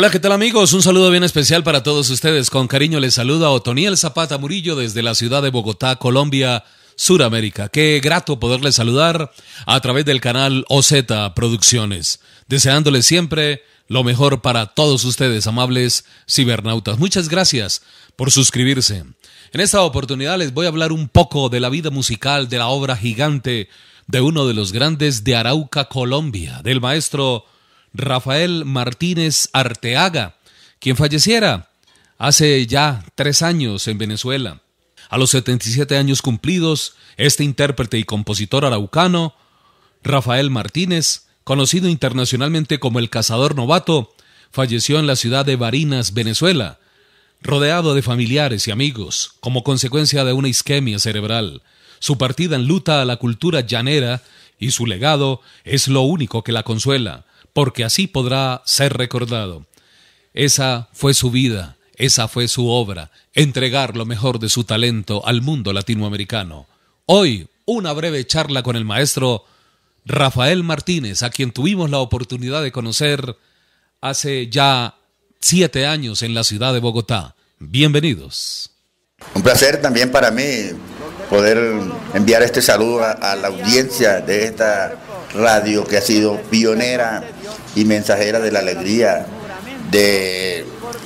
Hola, ¿qué tal amigos? Un saludo bien especial para todos ustedes. Con cariño les saluda Otoniel Zapata Murillo desde la ciudad de Bogotá, Colombia, Suramérica. Qué grato poderles saludar a través del canal OZ Producciones, deseándoles siempre lo mejor para todos ustedes, amables cibernautas. Muchas gracias por suscribirse. En esta oportunidad les voy a hablar un poco de la vida musical, de la obra gigante de uno de los grandes de Arauca, Colombia, del maestro Rafael Martínez Arteaga, quien falleciera hace ya 3 años en Venezuela. A los 77 años cumplidos, este intérprete y compositor araucano, Rafael Martínez, conocido internacionalmente como el Cazador Novato, falleció en la ciudad de Barinas, Venezuela, rodeado de familiares y amigos, como consecuencia de una isquemia cerebral. Su partida enluta a la cultura llanera y su legado es lo único que la consuela, porque así podrá ser recordado. Esa fue su vida, esa fue su obra, entregar lo mejor de su talento al mundo latinoamericano. Hoy, una breve charla con el maestro Rafael Martínez, a quien tuvimos la oportunidad de conocer hace ya 7 años en la ciudad de Bogotá. Bienvenidos. Un placer también para mí poder enviar este saludo a la audiencia de esta radio que ha sido pionera y mensajera de la alegría, del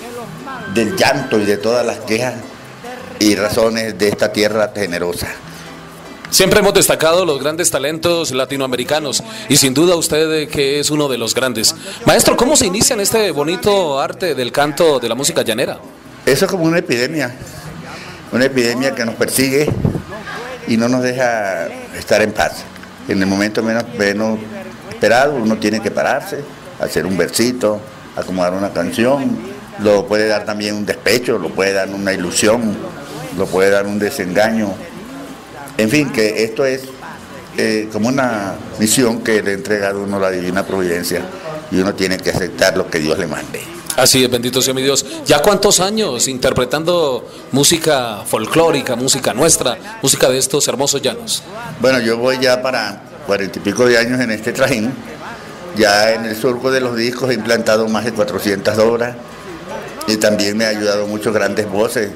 llanto y de todas las quejas y razones de esta tierra generosa. Siempre hemos destacado los grandes talentos latinoamericanos y sin duda usted que es uno de los grandes. Maestro, ¿cómo se inicia en este bonito arte del canto de la música llanera? Eso es como una epidemia que nos persigue y no nos deja estar en paz. En el momento menos esperado uno tiene que pararse, hacer un versito, acomodar una canción, lo puede dar también un despecho, lo puede dar una ilusión, lo puede dar un desengaño. En fin, que esto es como una misión que le entrega a uno la divina providencia y uno tiene que aceptar lo que Dios le mande. Así es, bendito sea mi Dios. ¿Ya cuántos años interpretando música folclórica, música nuestra, música de estos hermosos llanos? Bueno, yo voy ya para 40 y pico de años en este trajín. Ya en el surco de los discos he implantado más de 400 obras y también me ha ayudado mucho grandes voces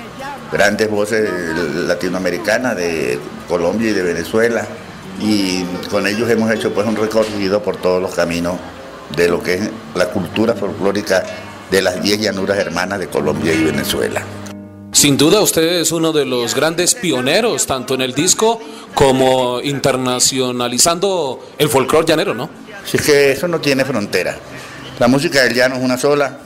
latinoamericanas de Colombia y de Venezuela, y con ellos hemos hecho pues un recorrido por todos los caminos de lo que es la cultura folclórica de las 10 llanuras hermanas de Colombia y Venezuela. Sin duda usted es uno de los grandes pioneros, tanto en el disco como internacionalizando el folclore llanero, ¿no? Si es que eso no tiene frontera. La música del llano es una sola.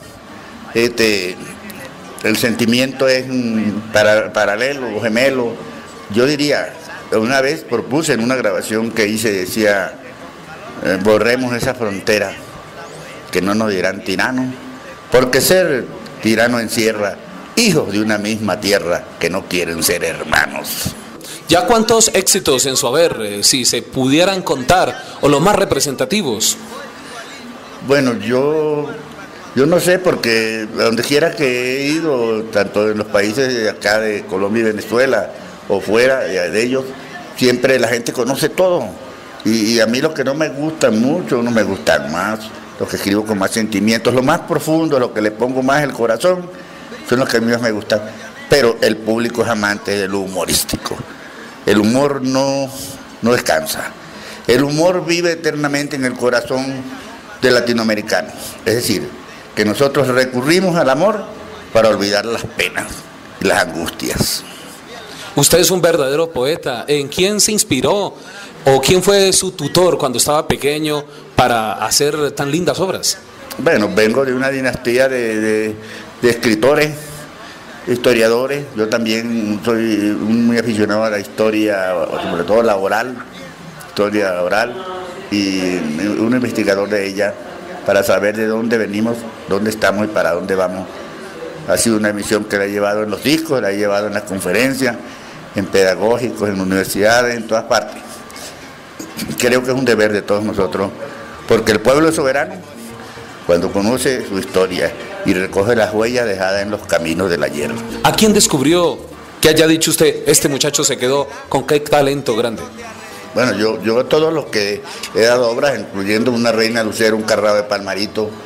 El sentimiento es paralelo o gemelo. Yo diría, una vez propuse en una grabación que hice, decía, borremos esa frontera, que no nos dirán tiranos, porque ser tirano encierra hijos de una misma tierra que no quieren ser hermanos. ¿Ya cuántos éxitos en su haber, si se pudieran contar, o los más representativos? Bueno, yo no sé, porque donde quiera que he ido, tanto en los países de acá de Colombia y Venezuela, o fuera de ellos, siempre la gente conoce todo. Y a mí los que no me gustan mucho, no me gustan más, los que escribo con más sentimientos, lo más profundo, lo que le pongo más el corazón, son los que a mí más me gustan. Pero el público es amante de lo humorístico. El humor no descansa. El humor vive eternamente en el corazón del latinoamericano. Es decir, que nosotros recurrimos al amor para olvidar las penas y las angustias. Usted es un verdadero poeta. ¿En quién se inspiró o quién fue su tutor cuando estaba pequeño para hacer tan lindas obras? Bueno, vengo de una dinastía de escritores, historiadores. Yo también soy muy aficionado a la historia, sobre todo la historia oral, y un investigador de ella para saber de dónde venimos, dónde estamos y para dónde vamos. Ha sido una misión que la he llevado en los discos, la he llevado en las conferencias, en pedagógicos, en universidades, en todas partes. Creo que es un deber de todos nosotros, porque el pueblo es soberano cuando conoce su historia y recoge las huellas dejadas en los caminos del ayer. ¿A quién descubrió que haya dicho usted, este muchacho se quedó con qué talento grande? Bueno, yo todos los que he dado obras, incluyendo Una reina lucero, Un carrao de Palmarito,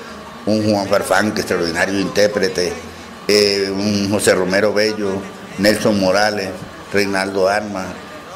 un Juan Farfán, que es extraordinario intérprete, un José Romero Bello, Nelson Morales, Reinaldo Armas,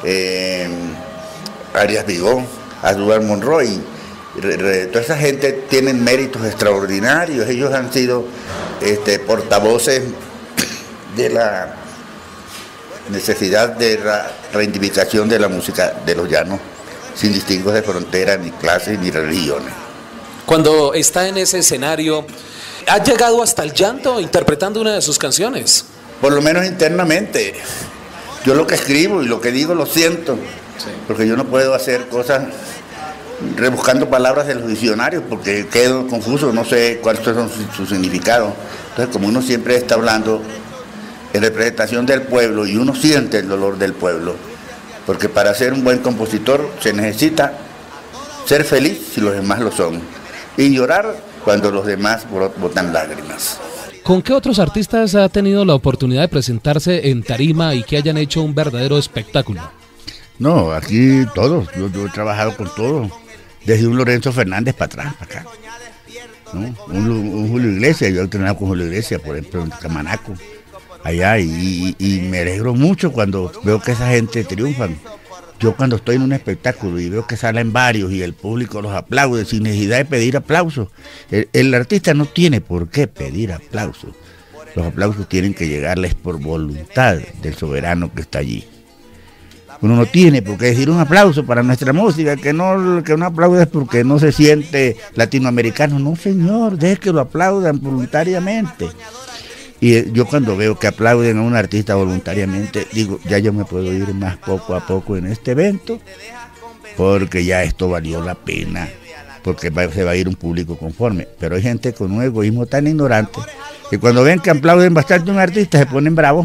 Arias Vigón, Aduar Monroy. Toda esa gente tienen méritos extraordinarios. Ellos han sido portavoces de la necesidad de la reivindicación de la música de los llanos, sin distingos de frontera, ni clases, ni religiones. Cuando está en ese escenario, ¿ha llegado hasta el llanto interpretando una de sus canciones? Por lo menos internamente. Yo lo que escribo y lo que digo lo siento, sí, porque yo no puedo hacer cosas rebuscando palabras de los diccionarios porque quedo confuso, no sé cuáles son sus significados. Entonces, como uno siempre está hablando en representación del pueblo y uno siente el dolor del pueblo, porque para ser un buen compositor se necesita ser feliz si los demás lo son y llorar cuando los demás botan lágrimas. ¿Con qué otros artistas ha tenido la oportunidad de presentarse en tarima y que hayan hecho un verdadero espectáculo? No, aquí todos, yo he trabajado con todos, desde un Lorenzo Fernández para atrás, para acá, ¿no? Un Julio Iglesias, yo he entrenado con Julio Iglesias, por ejemplo, en Camanaco, allá, y me alegro mucho cuando veo que esa gente triunfa. Yo cuando estoy en un espectáculo y veo que salen varios y el público los aplaude sin necesidad de pedir aplausos, el artista no tiene por qué pedir aplausos. Los aplausos tienen que llegarles por voluntad del soberano que está allí. Uno no tiene por qué decir un aplauso para nuestra música, que no aplaudes porque no se siente latinoamericano. No, señor, deje que lo aplaudan voluntariamente. Y yo cuando veo que aplauden a un artista voluntariamente, digo, ya yo me puedo ir más poco a poco en este evento, porque ya esto valió la pena, porque se va a ir un público conforme. Pero hay gente con un egoísmo tan ignorante, que cuando ven que aplauden bastante a un artista, se ponen bravos.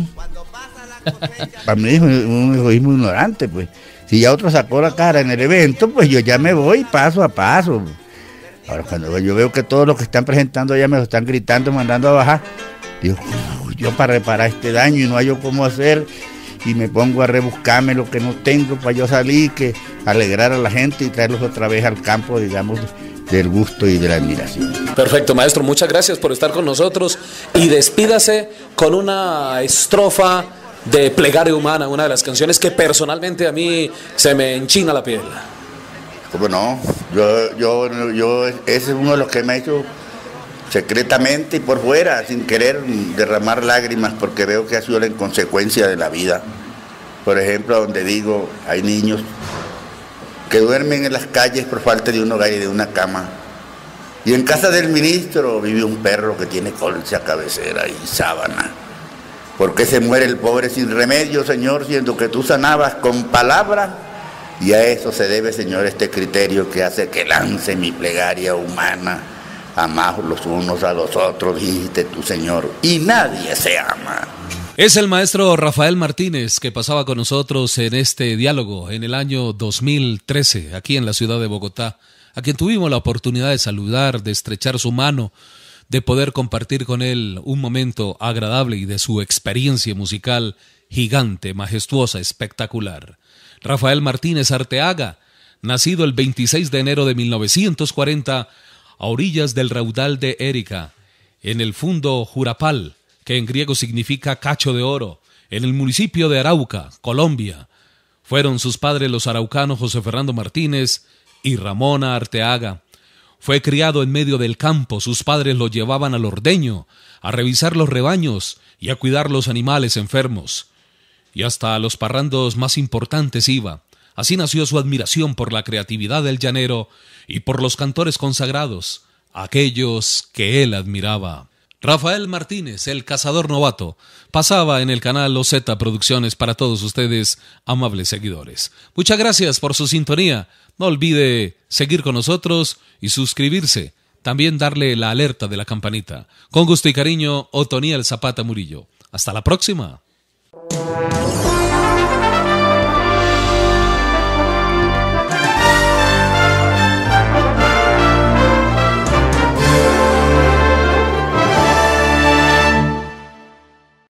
Para mí es un egoísmo ignorante, pues. Si ya otro sacó la cara en el evento, pues yo ya me voy paso a paso. Ahora cuando yo veo que todos los que están presentando ya me lo están gritando, mandando a bajar, digo, yo para reparar este daño y no hay yo cómo hacer, y me pongo a rebuscarme lo que no tengo para yo salir, que alegrar a la gente y traerlos otra vez al campo, digamos, del gusto y de la admiración. Perfecto, maestro, muchas gracias por estar con nosotros y despídase con una estrofa de Plegaria Humana, una de las canciones que personalmente a mí se me enchina la piel. ¿Cómo no? Yo ese es uno de los que me ha hecho secretamente y por fuera, sin querer derramar lágrimas, porque veo que ha sido la inconsecuencia de la vida. Por ejemplo, donde digo, hay niños que duermen en las calles por falta de un hogar y de una cama. Y en casa del ministro vive un perro que tiene colcha, cabecera y sábana. ¿Por qué se muere el pobre sin remedio, Señor, siendo que tú sanabas con palabras? Y a eso se debe, Señor, este criterio que hace que lance mi plegaria humana. Amaos los unos a los otros, dijiste tú, Señor, y nadie se ama. Es el maestro Rafael Martínez que pasaba con nosotros en este diálogo en el año 2013, aquí en la ciudad de Bogotá, a quien tuvimos la oportunidad de saludar, de estrechar su mano, de poder compartir con él un momento agradable y de su experiencia musical gigante, majestuosa, espectacular. Rafael Martínez Arteaga, nacido el 26 de enero de 1940, a orillas del raudal de Érica, en el fundo Jurapal, que en griego significa cacho de oro, en el municipio de Arauca, Colombia. Fueron sus padres los araucanos José Fernando Martínez y Ramona Arteaga. Fue criado en medio del campo, sus padres lo llevaban al ordeño, a revisar los rebaños y a cuidar los animales enfermos. Y hasta a los parrandos más importantes iba. Así nació su admiración por la creatividad del llanero y por los cantores consagrados, aquellos que él admiraba. Rafael Martínez, el cazador novato, pasaba en el canal OZ Producciones para todos ustedes, amables seguidores. Muchas gracias por su sintonía. No olvide seguir con nosotros y suscribirse. También darle la alerta de la campanita. Con gusto y cariño, Otoniel Zapata Murillo. Hasta la próxima.